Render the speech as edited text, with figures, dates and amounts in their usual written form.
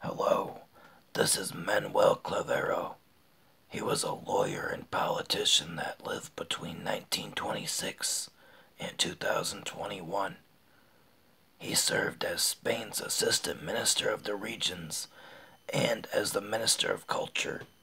Hello, this is Manuel Clavero. He was a lawyer and politician that lived between 1926 and 2021. He served as Spain's assistant minister of the regions and as the minister of culture